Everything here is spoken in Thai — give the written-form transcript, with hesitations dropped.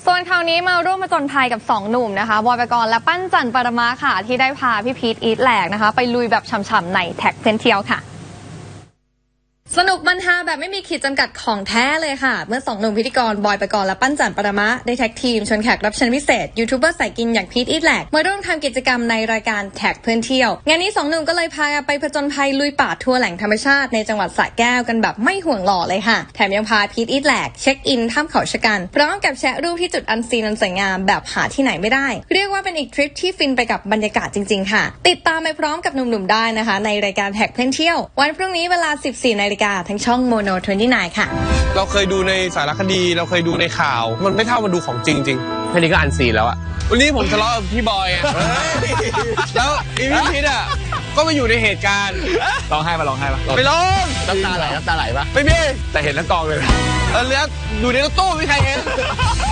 ส่วนคราวนี้มาร่วมผจญภัยกับ2หนุ่มนะคะบอยปกรณ์และปั้นจันปรมาค่ะที่ได้พาพี่พีทอีทแหลกนะคะไปลุยแบบฉ่ำๆในแท็กเพื่อนเที่ยวค่ะสนุกบันเทิงแบบไม่มีขีดจำกัดของแท้เลยค่ะเมื่อ2หนุ่มพิธีกรบอยปกรณ์และปั้นจันปรมาได้แท็กทีมชวนแขกรับเชิญพิเศษยูทูบเบอร์สายกินอย่างพีทอีทแหลกมาร่วมทำกิจกรรมในรายการแท็กเพื่อนเที่ยวงานนี้2หนุ่มก็เลยพาไปผจญภัยลุยป่าทัวร์แหล่งธรรมชาติในจังหวัดสระแก้วกันแบบไม่ห่วงหล่อเลยค่ะแถมยังพาพีทอีทแหลกเช็คอินถ้ำเขาชะกันพร้อมกับแชะรูปที่จุดอันซีนอันสวยงามแบบหาที่ไหนไม่ได้เรียกว่าเป็นอีกทริปที่ฟินไปกับบรรยากาศจริงๆค่ะติดตามไปพร้อมกับหนุ่มๆได้นะคะในรายการแท็กเพื่อนเที่ยววันพรุ่งนี้เวลา 14 นาฬิกาทั้งช่องโน29 ค่ะเราเคยดูในสารคดีเราเคยดูในข่าวมันไม่เท่ามาดูของจริงแค่นี้ก็อันซีนแล้วอะวันนี้ผมทะเลาะกับพี่บอยอะแล้วพี่พีทอะก็มาอยู่ในเหตุการณ์ร้องไห้ปะไปร้องน้ำตาไหลปะไม่มีแต่เห็นทั้งกองเลยเรืออยู่ในรถตู้ไม่ใครเห็น